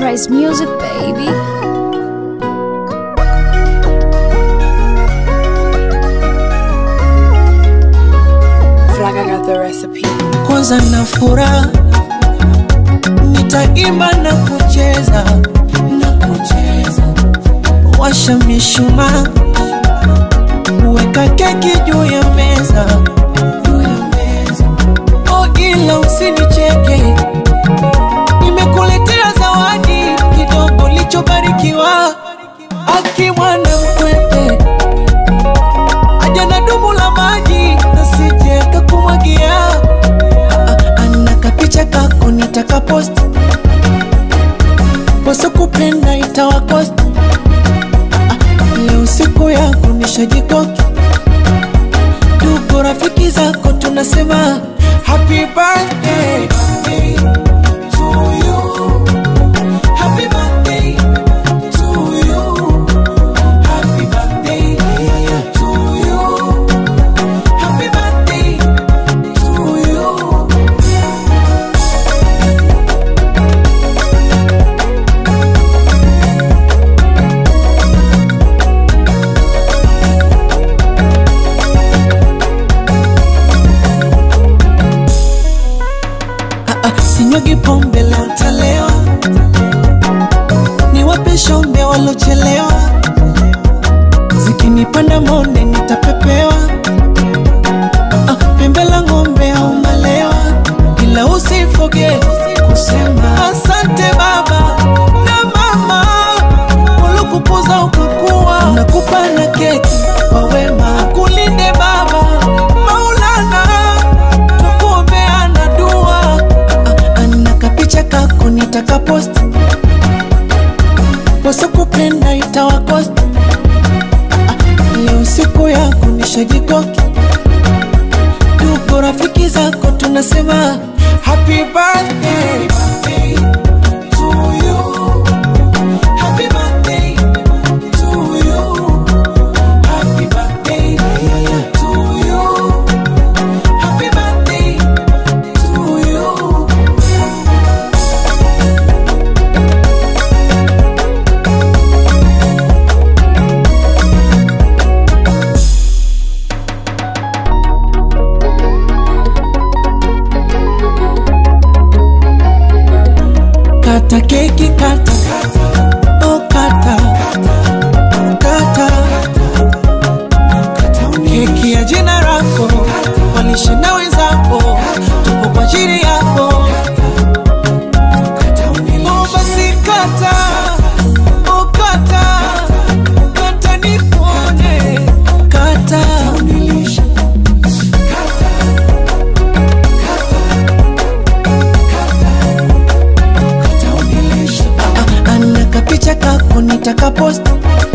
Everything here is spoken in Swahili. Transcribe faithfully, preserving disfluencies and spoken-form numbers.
Price Music, baby. Flag, I got the recipe. Kwanza na furaha, nitaimba na kucheza, na kucheza. Washa mishumaa, weka keki juu ya meza, juu ya meza. Oh, ila usinicheke, nimekuletea zawadi kidogo lichobarikiwa. Aki mwana mkwete, aja na dumu la maji, nasije kakumwagia. Ana kapicha kako nitaka post, poso kupenda itawa cost. Leo siku yako nishajikoki, ndugu rafiki zako tunasema happy birthday to you, happy birthday to you, happy birthday to you, happy birthday to you. Sinyagi pombe leo ntalewa, niwape shombe walochelewa. Zikinipanda monde nitapepewa, ah, pembe la ngombe au malewa. Ila usifoge kusema asante baba na mama, ulokukuza ukakuwa. Nakupa na keki kwa wema, kulinde baba Maulana, tukuombea na dua. Kapicha kako nitaka post, poso kupenda itawa cost. Leo siku yako nishajikoki, ndugu rafiki zako tunasema happy birthday to you, happy birthday to you, happy birthday to you, happy birthday to you. Kata keki kata, oh kata, kata, keki ya jina lako, walishe na wenzako, tupo kwa ajili yako. Oh basi kata, oh kata, kata nikuone, kata. Kapicha kako nitaka post,